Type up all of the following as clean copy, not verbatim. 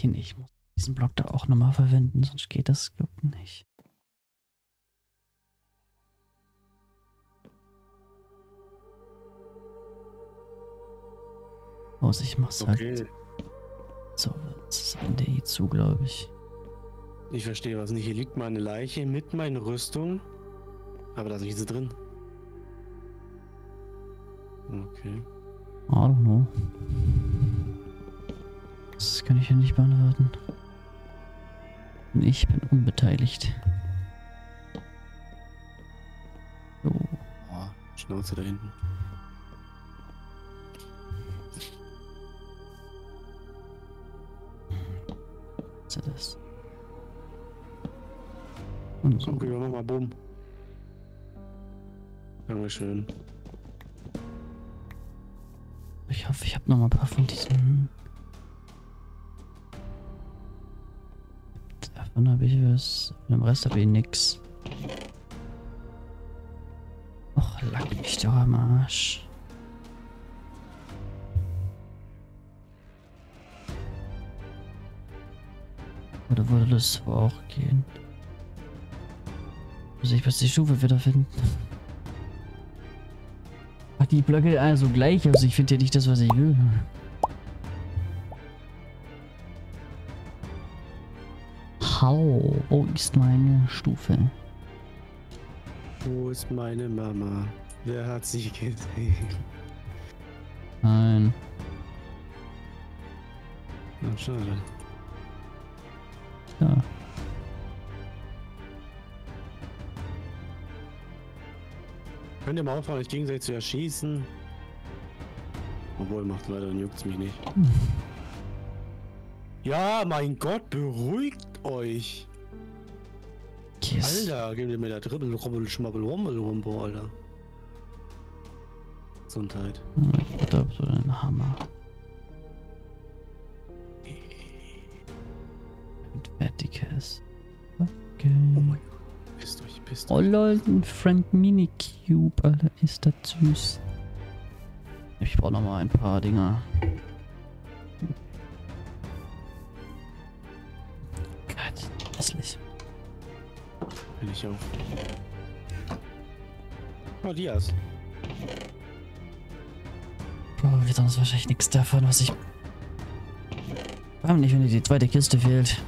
Okay, nee, ich muss diesen Block da auch nochmal verwenden, sonst geht das, glaube ich, nicht. Aus, ich mach's halt. Okay, So, das ist das Ende hier zu, glaube ich. ich verstehe was nicht. Hier liegt meine Leiche mit meiner Rüstung. Aber da sind sie drin. Okay. I don't know. Das kann ich ja nicht beantworten. Und ich bin unbeteiligt. So. Oh, Schnauze da hinten. Was ist das? Und so. Komm, wir machen mal Bumm. Dankeschön. Ich hoffe, ich habe noch mal ein paar von diesen. Davon habe ich was. Von dem Rest habe ich nix. Och, leck mich doch am Arsch. Oder würde das so auch gehen? Muss ich bis die Stufe wiederfinden? Ach, die Blöcke also gleich aus. Ich finde ja nicht das, was ich will. Hallo, wo ist meine Stufe? Wo ist meine Mama? Wer hat sie gesehen? Nein. Na, schade. Ja. Könnt ihr mal aufhören, euch gegenseitig zu erschießen? Obwohl, macht weiter, dann juckt's mich nicht. Ja, mein Gott, beruhigt euch. Kiss. Alter, gebt ihr mir da Dribbel, Rubbel, Schmabbel, Rummel, Rumbo, Alter. Gesundheit. Ich hab so einen Hammer. Und fertig ist. Okay. Oh mein Gott. Pisst euch, pisst Oh euch. lol, ein Frank Mini Cube, Alter, ist das süß. Ich brauche noch mal ein paar Dinger. Gott, hässlich. Bin ich auf. Oh, Dias. Bro, wird sonst wahrscheinlich nichts davon, was ich... Warum nicht, wenn dir die zweite Kiste fehlt?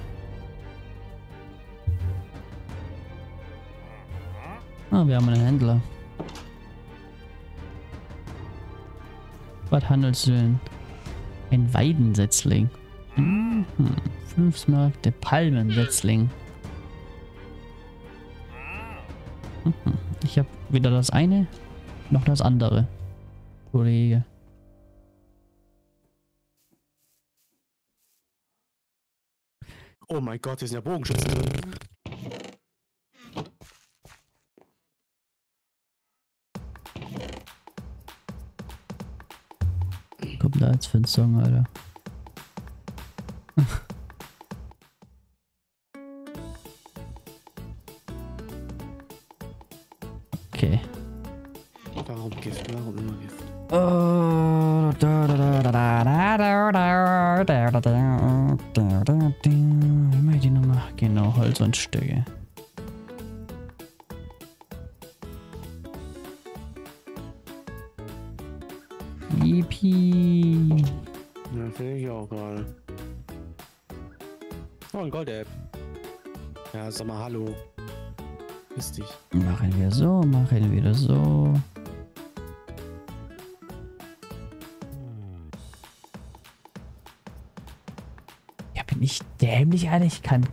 Ah, wir haben einen Händler. Was handelst du denn? Ein Weidensetzling. 5 Märkte Palmensetzling. Ich habe weder das eine noch das andere. Kollege. Oh mein Gott, hier sind ja Bogenschützen drin. Kommt da jetzt für ein Song, Alter. Okay. Warum Gift? Warum immer Gift? Wie mache ich die nochmal? Genau, Holz und Stöcke. Yippie. Ja, finde ich auch gerade. Oh, ein Gold-App. Ja, sag mal Hallo. Piss dich. Machen wir so, machen wir so. Ja, bin ich dämlich, Alter? Ich bin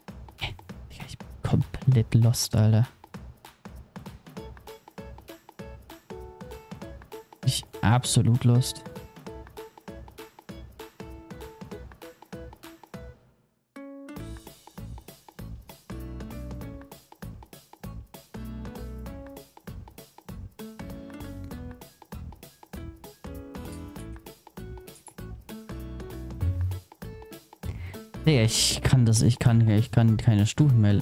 komplett lost, Alter. Ich absolut lost. Nee, ich kann keine Stufen mehr.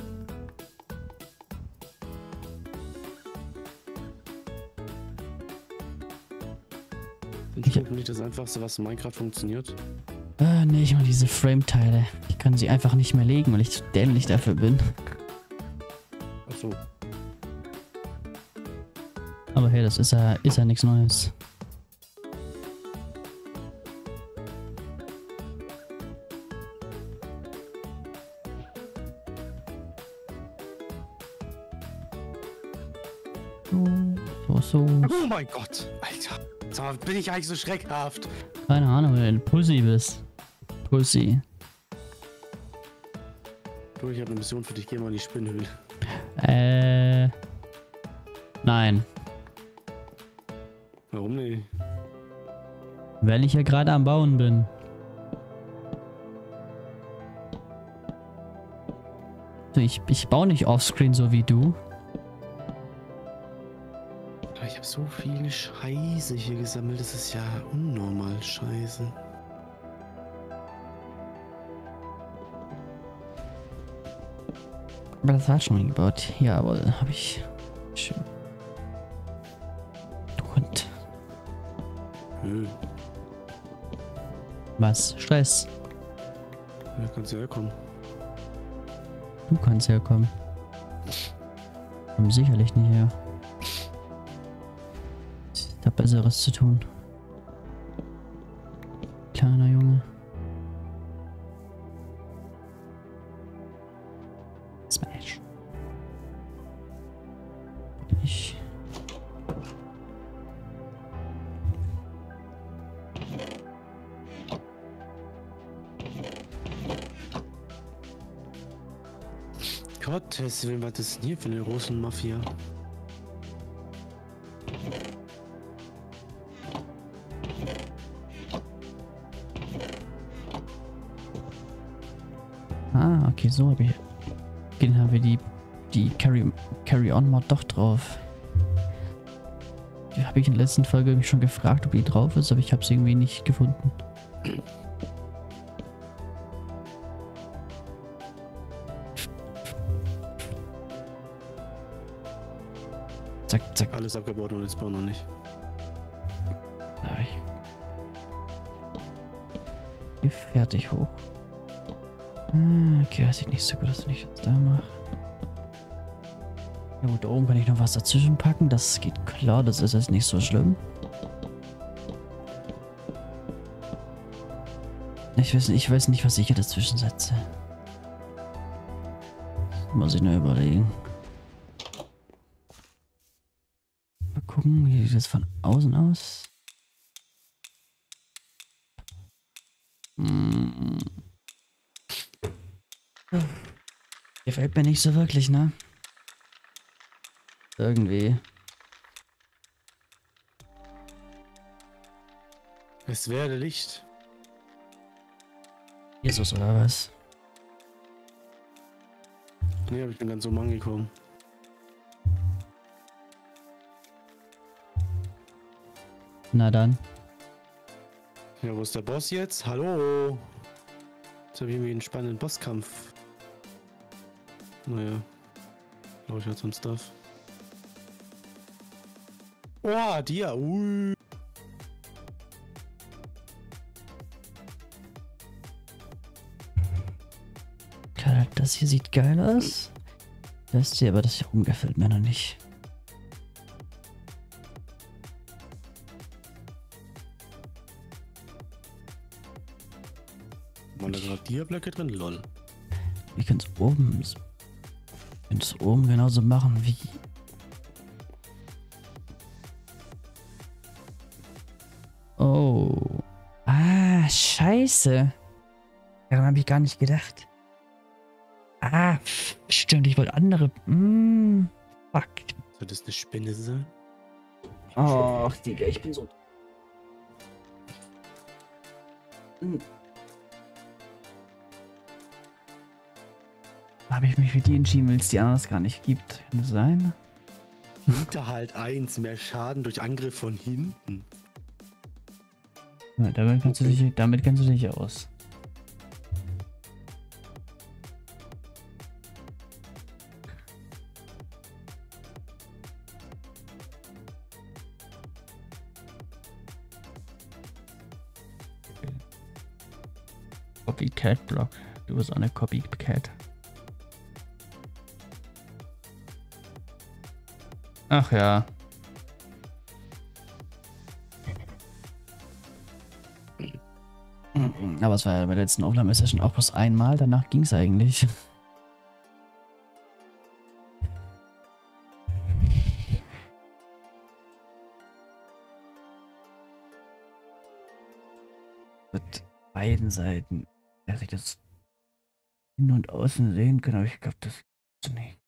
Ich glaube nicht das Einfachste, was in Minecraft funktioniert. Nee, ich meine diese Frame-Teile. Ich kann sie einfach nicht mehr legen, weil ich zu dämlich dafür bin. Achso. Aber hey, das ist ja nichts Neues. So. Oh mein Gott, Alter. Sag mal, bin ich eigentlich so schreckhaft? Keine Ahnung, wenn du ein Pussy bist. Pussy. Du, ich habe eine Mission für dich. Geh mal in die Spinnhöhle. Nein. Warum nicht? Weil ich ja gerade am Bauen bin. So, ich baue nicht offscreen so wie du. Ich habe so viel Scheiße hier gesammelt. Das ist ja unnormal scheiße. Aber das war schon mal gebaut. Jawohl, habe ich. Schön. Du Hund. Was? Stress. Ja, kannst du herkommen. Du kannst herkommen. Komm sicherlich nicht her. Ich hab Besseres zu tun. Kleiner Junge. Smash. Ich. Gottes Willen, was ist denn hier für eine Russenmafia? Ah, okay, so habe ich. Den haben wir die Carry-On-Mod doch drauf. Die habe ich in der letzten Folge mich schon gefragt, ob die drauf ist, aber ich habe sie irgendwie nicht gefunden. Zack, zack. Alles abgebaut und jetzt bauen noch nicht. Da hab ich. Hier fertig hoch. Okay, weiß ich nicht so gut, dass ich das da mache. Ja gut, da oben kann ich noch was dazwischen packen. Das geht klar, das ist jetzt nicht so schlimm. Ich weiß nicht, was ich hier dazwischen setze. Muss ich nur überlegen. Mal gucken, wie sieht das von außen aus? Gefällt mir nicht so wirklich, ne? Irgendwie. Es werde Licht. Jesus oder was? Nee, aber ich bin ganz oben angekommen. Na dann. Ja, wo ist der Boss jetzt? Hallo? Jetzt habe ich irgendwie einen spannenden Bosskampf. Naja. Glaube ich, hat so ein Stuff. Oh, dir. Klar, das hier sieht geil aus. Das hier, aber das hier oben gefällt mir noch nicht. Waren da gerade Dia-Blöcke drin? Lol. Ich kann es oben genauso machen wie. Oh. Ah, scheiße. Daran habe ich gar nicht gedacht. Ah, stimmt, ich wollte andere. Fuck. Soll das eine Spinne sein? Ach, Digga, ich bin so. Habe ich mich für die entschieden, weil es die anderen gar nicht gibt. Kann das sein? Hinterhalt 1, mehr Schaden durch Angriff von hinten. Ja, damit kennst du dich aus. Copycat-Block. Du bist eine Copycat. Ach ja. Aber es war ja bei der letzten Aufnahmesession auch bloß einmal. Danach ging es eigentlich. Mit beiden Seiten. Dass ich das innen und außen sehen kann, aber ich glaube, das ist nicht.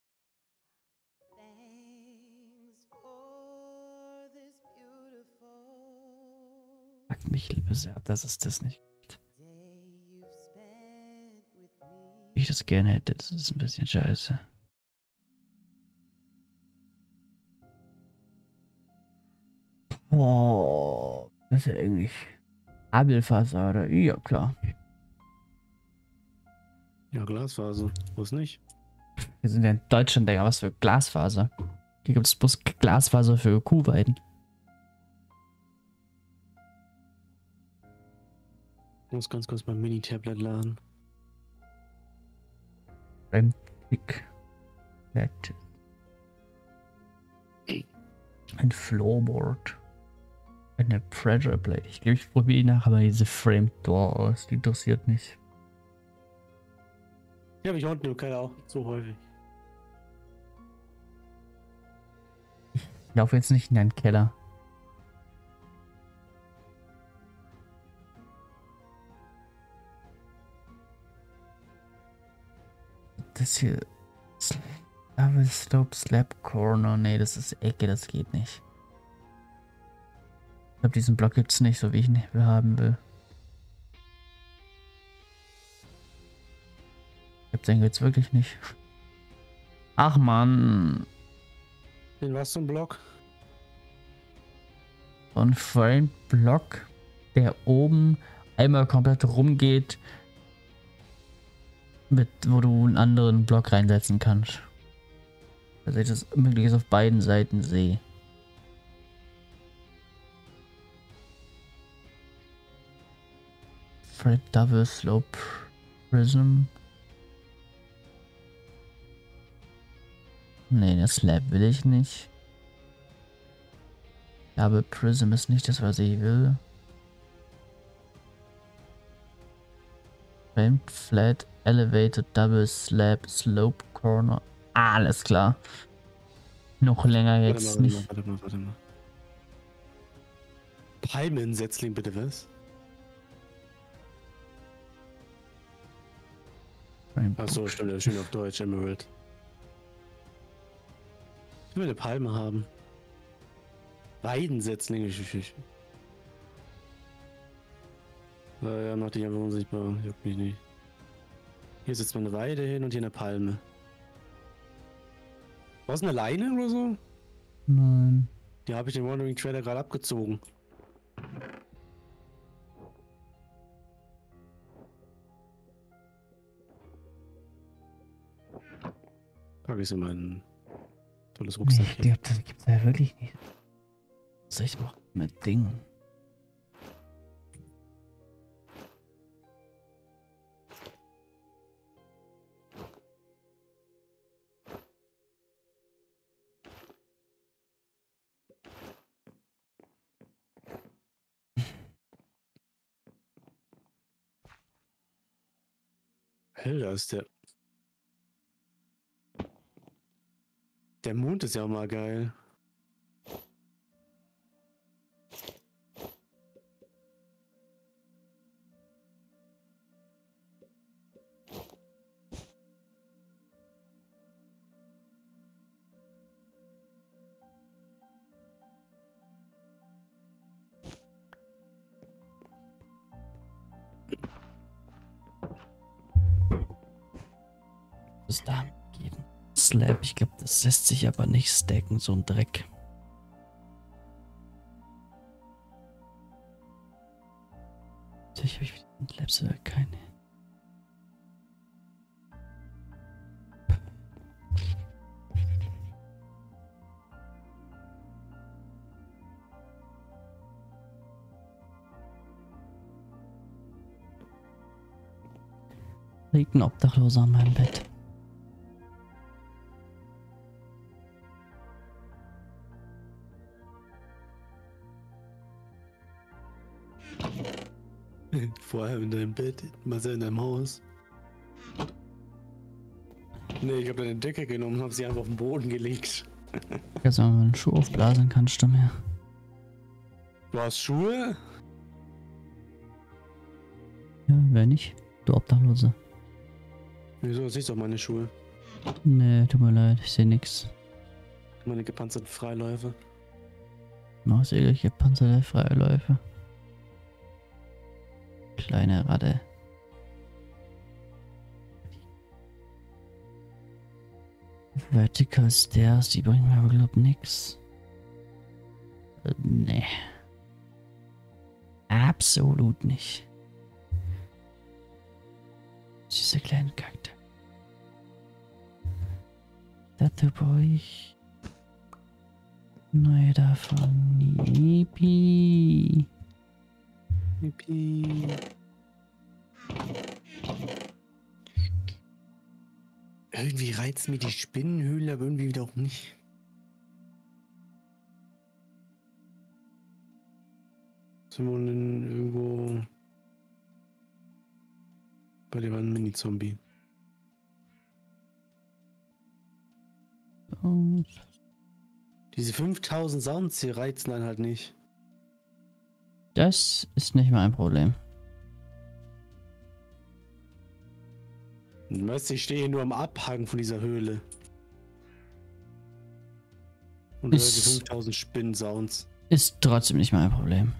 Fragt mich liebe sehr, dass es das nicht gibt. Wie ich das gerne hätte, das ist ein bisschen scheiße. Oh, das ist ja eigentlich Kabelfassade. Ja, klar. Ja, Glasfaser. Wo ist nicht? Wir sind ja in Deutschland, Digga. Was für Glasfaser? Hier gibt es bloß Glasfaser für Kuhweiden. Ich muss ganz kurz mein Mini-Tablet laden. Ein Flowboard. Eine Pressure Plate. Ich glaube, ich probiere nachher mal diese Frame Door aus. Die interessiert mich. Ja, aber ich unten im Keller auch so häufig. Ich laufe jetzt nicht in deinen Keller. Das hier. Double Slope Slab Corner. Nee, das ist Ecke, das geht nicht. Ich glaube, diesen Block gibt es nicht, so wie ich ihn haben will. Ich glaube, den gibt's wirklich nicht. Ach man. Den was zum Block? So ein Frame-Block, der oben einmal komplett rumgeht, wo du einen anderen Block reinsetzen kannst. Also ich das möglichst auf beiden Seiten sehe. Frame Double Slope Prism. Nee, das Slab will ich nicht. Double Prism ist nicht das, was ich will. Framed Flat Elevated Double Slab Slope Corner. Alles klar. Noch länger jetzt nicht. Warte mal. Palmensetzling, bitte was? Achso, stimmt, das steht auf Deutsch, Emerald. Ich will eine Palme haben. Weidensetzlinge. Ja, mach dich einfach unsichtbar. Juckt mich nicht. Hier sitzt mal eine Weide hin und hier eine Palme. Was, eine Leine oder so? Nein. Die habe ich den Wandering Trader gerade abgezogen. Packe ich so mein tolles Rucksack Nee, hier. das gibt's ja wirklich nicht. Was soll ich machen mit Dingen? Hell, da ist der. Der Mond ist ja auch mal geil. Bis da geht ein Slab. Ich glaube, das lässt sich aber nicht stacken, so ein Dreck. Natürlich habe ich wieder Slabs oder keine. Liegt ein Obdachloser an meinem Bett. Vorher in deinem Bett, mal in deinem Haus. Nee, ich habe deine Decke genommen und habe sie einfach auf den Boden gelegt. Jetzt, wenn man einen Schuh aufblasen kannst du mehr. Du hast Schuhe? Ja, wer nicht? Du Obdachlose. Wieso? Siehst doch meine Schuhe. Nee, tut mir leid, ich sehe nix. Meine gepanzerten Freiläufe. Noch sägliche panzerte Freiläufe. Kleine Ratte. Vertical Stairs, die bringen mir aber glaub nix. Nee. Absolut nicht. Diese kleinen Kakte. Dazu brauche ich neue davon. Yippie. Yippie. Irgendwie reizt mir die Spinnenhöhle, aber irgendwie wieder auch nicht. Sind wir denn irgendwo... Bei dem einen Mini-Zombie. Und Diese 5000 Sounds hier reizen einen halt nicht. das ist nicht mein Problem. Du weißt, ich stehe hier nur am Abhang von dieser Höhle. Und höre die 5000 Spinnen-Sounds. Ist trotzdem nicht mein Problem.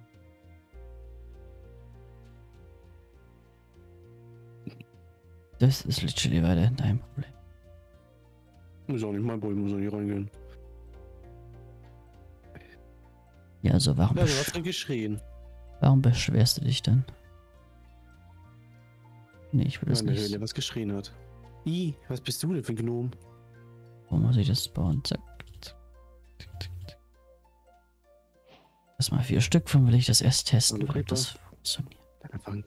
Das ist literally weiter dein Problem. Ist auch nicht mein Problem, muss auch nicht reingehen. Ja, also warum, Ja, du hast dann geschrien. warum beschwerst du dich denn? Nee, ich will das In der nicht. Höhle was geschrien hat. Was bist du denn für ein Gnom? Wo muss ich das bauen? Zack. Erstmal 4 Stück von will ich das erst testen, Hallo, ob das funktioniert. Anfangen.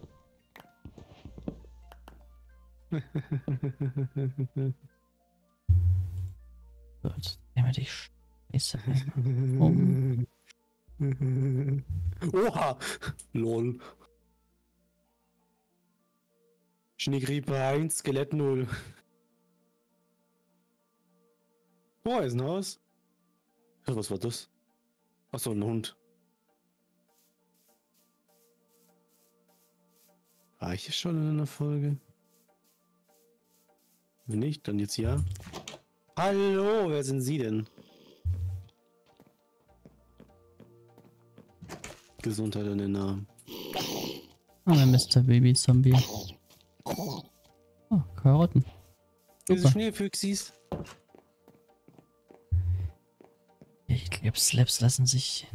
So, jetzt nehmen wir die Scheiße ein. Oha! Lol. Schneegrippe 1, Skelett 0. Oh, ist ein Haus. Ja, was war das? Achso, ein Hund. War ich hier schon in einer Folge? Wenn nicht, dann jetzt ja. Hallo, wer sind Sie denn? Gesundheit an den Namen. Oh, mein Mr. Baby Zombie. Oh, Karotten. Diese Super. Schneefüchsis. Ich glaube, Slaps lassen sich...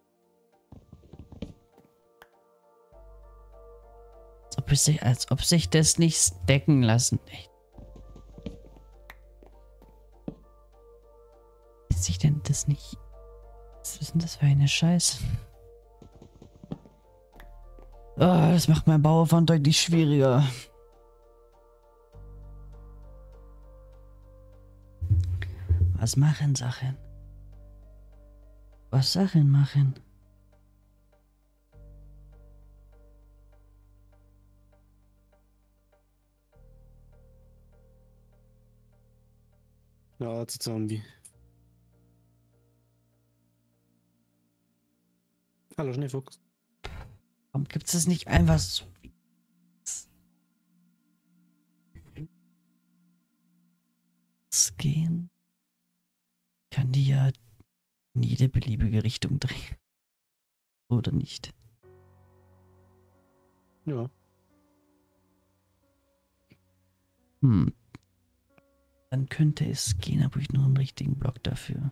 Als ob sich das nicht stacken lassen. Echt. Ist sich denn das nicht... Was ist denn das für eine Scheiße? Oh, das macht mein Bauaufwand deutlich schwieriger. Was machen Sachen? Was Sachen machen? Ja, Zombie. Hallo Schneefuchs. Warum gibt es das nicht einfach so? Gehen? Kann die ja in jede beliebige Richtung drehen. Oder nicht? Ja. Dann könnte es gehen, aber ich nur einen richtigen Block dafür.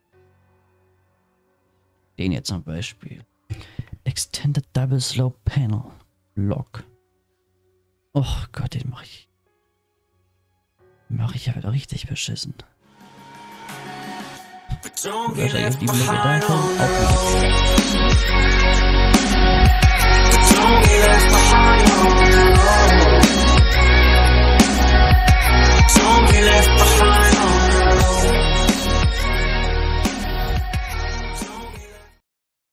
Den jetzt zum Beispiel. Extended Double Slope Panel. Block. Oh Gott, den mache ich. Mache ich ja wieder richtig beschissen. Wahrscheinlich die Blöcke davon.